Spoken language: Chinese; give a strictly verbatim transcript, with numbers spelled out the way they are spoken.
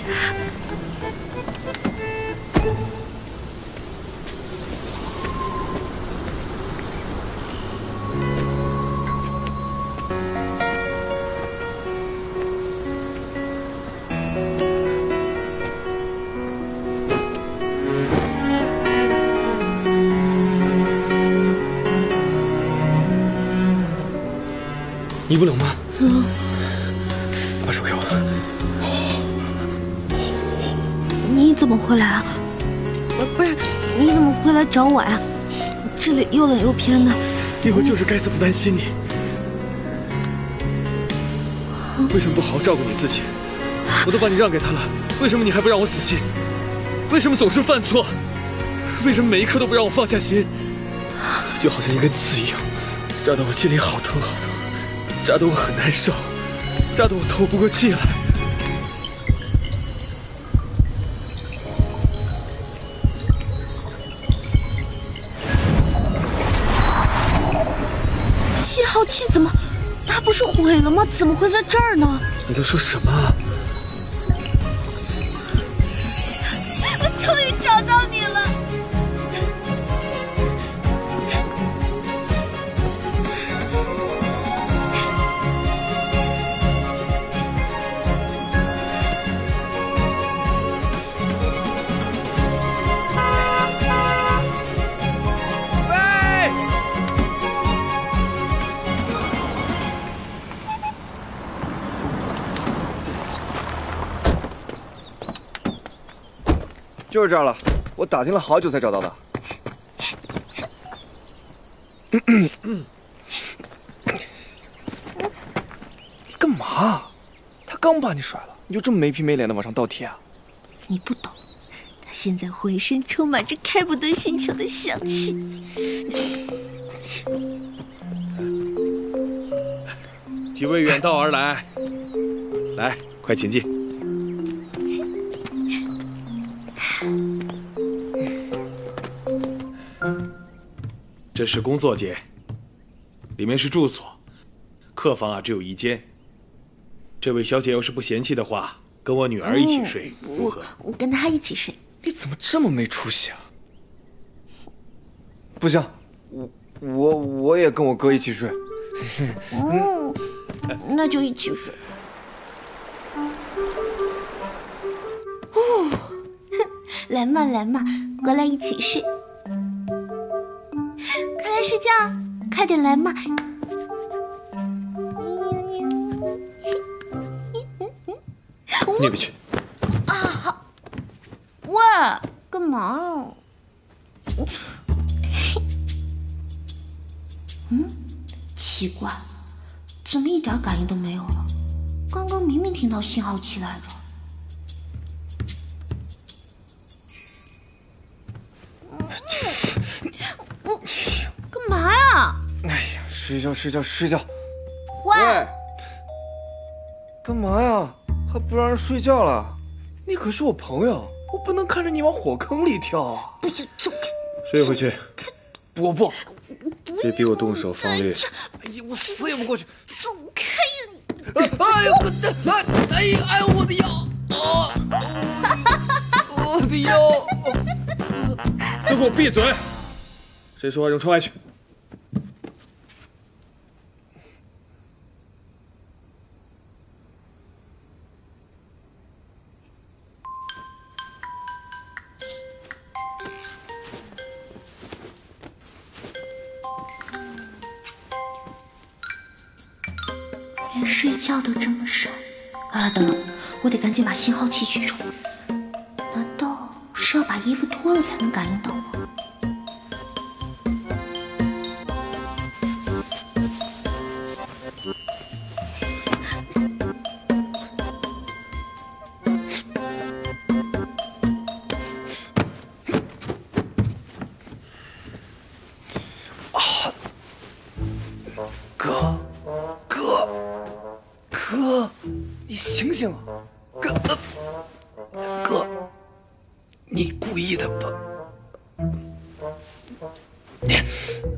你不冷吗？嗯。把手给我。 你怎么回来啊？不是，你怎么回来找我呀？这里又冷又偏的。 因为就是该死的担心你。为什么不好好照顾你自己？我都把你让给他了，为什么你还不让我死心？为什么总是犯错？为什么每一刻都不让我放下心？就好像一根刺一样，扎得我心里好疼好疼。 扎得我很难受，扎得我透不过气来。 信号器怎么？它不是毁了吗？怎么会在这儿呢？ 你在说什么啊？ 我终于找到你了！ 就是这儿了，我打听了好久才找到的。你干嘛？他刚把你甩了，你就这么没皮没脸的往上倒贴啊？ 你不懂，他现在浑身充满着开普敦星球的香气。 几位远道而来，来，快请进。 这是工作间，里面是住所，客房啊只有一间。这位小姐要是不嫌弃的话，跟我女儿一起睡，嗯、如何？ 我, 我跟她一起睡。 你怎么这么没出息啊？不行，我我我也跟我哥一起睡。 嗯，那就一起睡。哦，来嘛来嘛，过来一起睡。 快来睡觉，快点来嘛！ 你不去啊！好，喂，干嘛？嗯，奇怪，怎么一点感应都没有了？刚刚明明听到信号器来着。 干嘛呀？ 哎呀，睡觉睡觉睡觉。 喂， 干嘛呀？还不让人睡觉了？你可是我朋友，我不能看着你往火坑里跳啊！ 不行，走开！ 睡回去。 我不， 别逼我动手，方略。 哎呀，我死也不过去！ 走开呀！ 哎呦，哎哎呀，哎呦，我的腰！啊，我的腰！ 都给我闭嘴！谁说话扔窗外去！ 连睡觉都这么省啊！等等，我得赶紧把信号器取出。难道是要把衣服脱了才能感应到吗？ 哥，哥，哥，你醒醒啊！哥，呃、哥，你故意的吧？你